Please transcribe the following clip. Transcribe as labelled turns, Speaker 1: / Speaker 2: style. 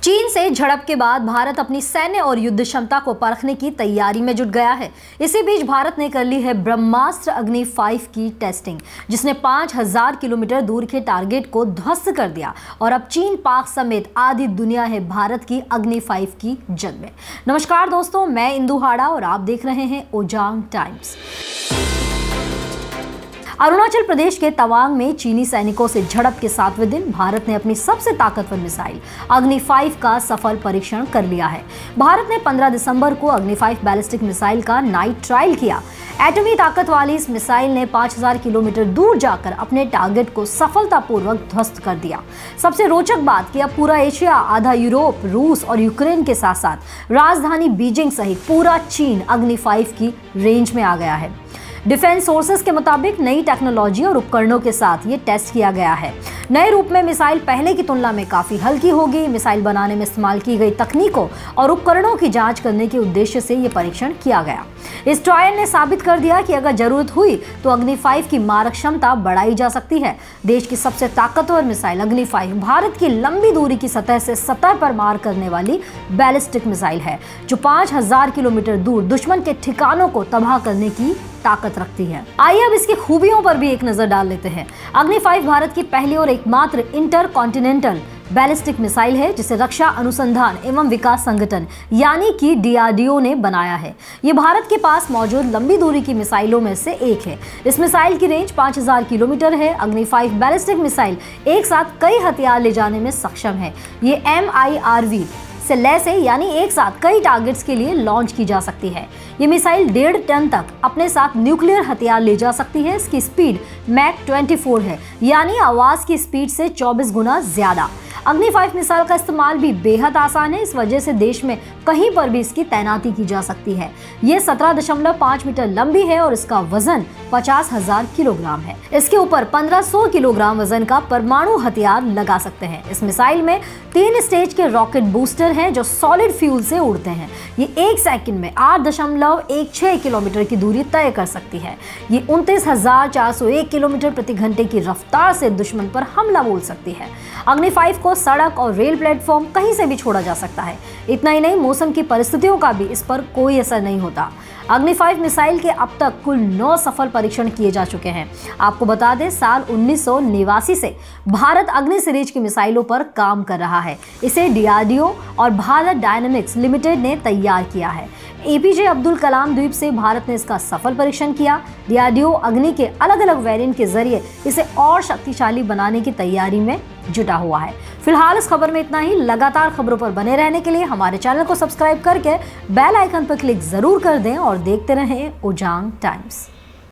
Speaker 1: चीन से झड़प के बाद भारत अपनी सैन्य और युद्ध क्षमता को परखने की तैयारी में जुट गया है। इसी बीच भारत ने कर ली है ब्रह्मास्त्र अग्नि 5 की टेस्टिंग, जिसने 5000 किलोमीटर दूर के टारगेट को ध्वस्त कर दिया और अब चीन, पाक समेत आधी दुनिया है भारत की अग्नि 5 की जंग में। नमस्कार दोस्तों, मैं इंदु हाड़ा और आप देख रहे हैं ओजांग टाइम्स। अरुणाचल प्रदेश के तवांग में चीनी सैनिकों से झड़प के 7वें दिन भारत ने अपनी सबसे ताकतवर मिसाइल अग्नि 5 का सफल परीक्षण कर लिया है। भारत ने 15 दिसंबर को अग्नि 5 बैलिस्टिक मिसाइल का नाइट ट्रायल किया। एटमी ताकत वाली इस मिसाइल ने 5000 किलोमीटर दूर जाकर अपने टारगेट को सफलतापूर्वक ध्वस्त कर दिया। सबसे रोचक बात कि अब पूरा एशिया, आधा यूरोप, रूस और यूक्रेन के साथ साथ राजधानी बीजिंग सहित पूरा चीन अग्नि 5 की रेंज में आ गया है। डिफेंस सोर्सेस के मुताबिक नई टेक्नोलॉजी और उपकरणों के साथ ये टेस्ट किया गया है। नए रूप में मिसाइल पहले की तुलना में काफी हल्की होगी। मिसाइल बनाने में इस्तेमाल की गई तकनीकों और उपकरणों की जांच करने के उद्देश्य से ये परीक्षण किया गया। इस ट्रायल ने साबित कर दिया कि अगर जरूरत हुई तो अग्नि 5 की मारक क्षमता बढ़ाई जा सकती है। देश की सबसे ताकतवर मिसाइल अग्नि 5 भारत की लंबी दूरी की सतह से सतह पर मार करने वाली बैलिस्टिक मिसाइल है, जो 5000 किलोमीटर दूर दुश्मन के ठिकानों को तबाह करने की ताकत रखती है। आइए अब इसकी खूबियों पर भी एक नजर डाल लेते हैं। अग्नि 5 भारत की पहली और एकमात्र इंटर कॉन्टिनेंटल बैलिस्टिक मिसाइल है, जिसे रक्षा अनुसंधान एवं विकास संगठन यानी कि DRDO ने बनाया है। ये भारत के पास मौजूद लंबी दूरी की मिसाइलों में से एक है। इस मिसाइल की रेंज 5000 किलोमीटर है। अग्नि 5 बैलिस्टिक मिसाइल एक साथ कई हथियार ले जाने में सक्षम है। ये MIRV से लैस है, यानी एक साथ कई टारगेट्स के लिए लॉन्च की जा सकती है। ये मिसाइल 1.5 टन तक अपने साथ न्यूक्लियर हथियार ले जा सकती है। इसकी स्पीड मैक 24 है, यानी आवाज की स्पीड से 24 गुना ज्यादा। अग्नि 5 मिसाइल का इस्तेमाल भी बेहद आसान है। इस वजह से देश में कहीं पर भी इसकी तैनाती की जा सकती है। ये 17.5 मीटर लंबी है और इसका वजन 50,000 किलोग्राम है। इसके ऊपर 1500 किलोग्राम वजन का परमाणु हथियार लगा सकते हैं। इस मिसाइल में 3 स्टेज के रॉकेट बूस्टर हैं, जो सॉलिड फ्यूल से उड़ते हैं। ये 1 सेकंड में 8.16 किलोमीटर की दूरी तय कर सकती है। ये 29,401 किलोमीटर प्रति घंटे की रफ्तार से दुश्मन पर हमला बोल सकती है। अग्नि 5 को सड़क और रेल प्लेटफॉर्म कहीं से भी छोड़ा जा सकता है। इतना ही नहीं, मौसम की परिस्थितियों का भी इस पर कोई असर नहीं होता। अग्नि 5 मिसाइल के अब तक कुल 9 सफल परीक्षण किए जा चुके हैं। आपको बता दें, साल 1989 से भारत अग्नि सीरीज की मिसाइलों पर काम कर रहा है। इसे DRDO और भारत डायनामिक्स लिमिटेड ने तैयार किया है। APJ अब्दुल कलाम द्वीप से भारत ने इसका सफल परीक्षण किया। DRDO अग्नि के अलग अलग वेरिएंट के जरिए इसे और शक्तिशाली बनाने की तैयारी में जुटा हुआ है। फिलहाल इस खबर में इतना ही। लगातार खबरों पर बने रहने के लिए हमारे चैनल को सब्सक्राइब करके बेल आइकन पर क्लिक जरूर कर दें और देखते रहें ओजांग टाइम्स।